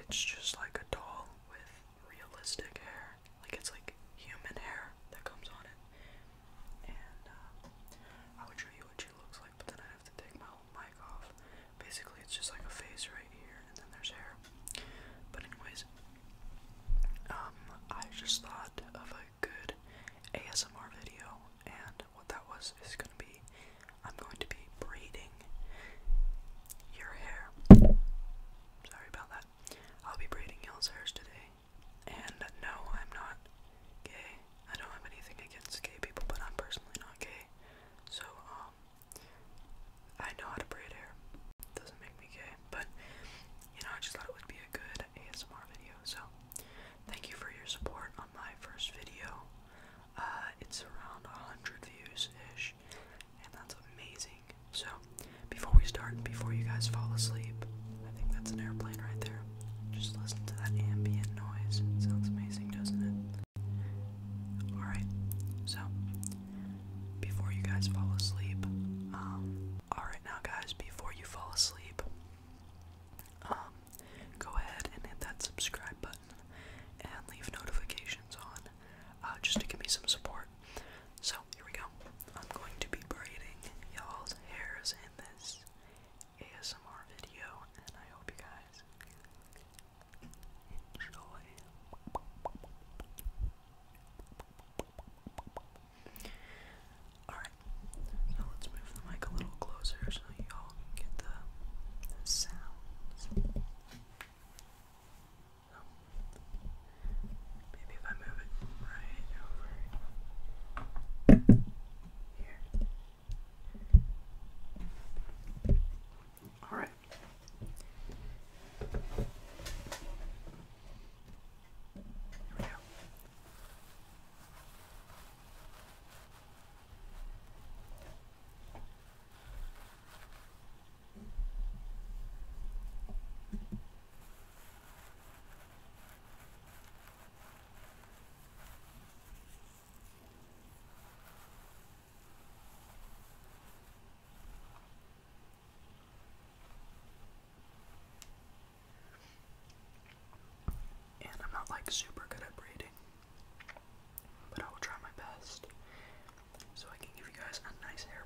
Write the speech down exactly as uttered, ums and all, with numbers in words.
it's just like a doll with realistic hair. Like it's like human hair that comes on it. And uh, I would show you what she looks like, but then I have to take my whole mic off. Basically, it's just like a face right here, and then there's hair. But anyways, um, I just thought of a good A S M R video, and what that was is gonna be, I'm going to be braiding your hair. Sorry about that. I'll be braiding y'all's hairs today. And no, I'm not gay. I don't have anything against gay people, but I'm personally not gay. So, um, I know how to braid hair. Doesn't make me gay, but, you know, I just thought it would be a good A S M R video. So, thank you for your support on my first video. Uh, it's around one hundred views-ish, and that's amazing. So, before we start, before you guys fall asleep, I think that's an airplane right there. Just listen to that ambient noise. It sounds amazing, doesn't it? Alright, so, before you guys fall asleep, um, alright now guys, before you fall asleep, um, go ahead and hit that subscribe button and leave notifications on, uh, just to give me some support. So, here we go. I'm going to be braiding y'all's hairs in this A S M R video, and I hope you guys enjoy. Alright, so let's move the mic a little closer so y'all can get the, the sounds. So, maybe if I move it right over here. Alright. Here we go. And I'm not like super good at braiding, but I will try my best so I can give you guys a nice hair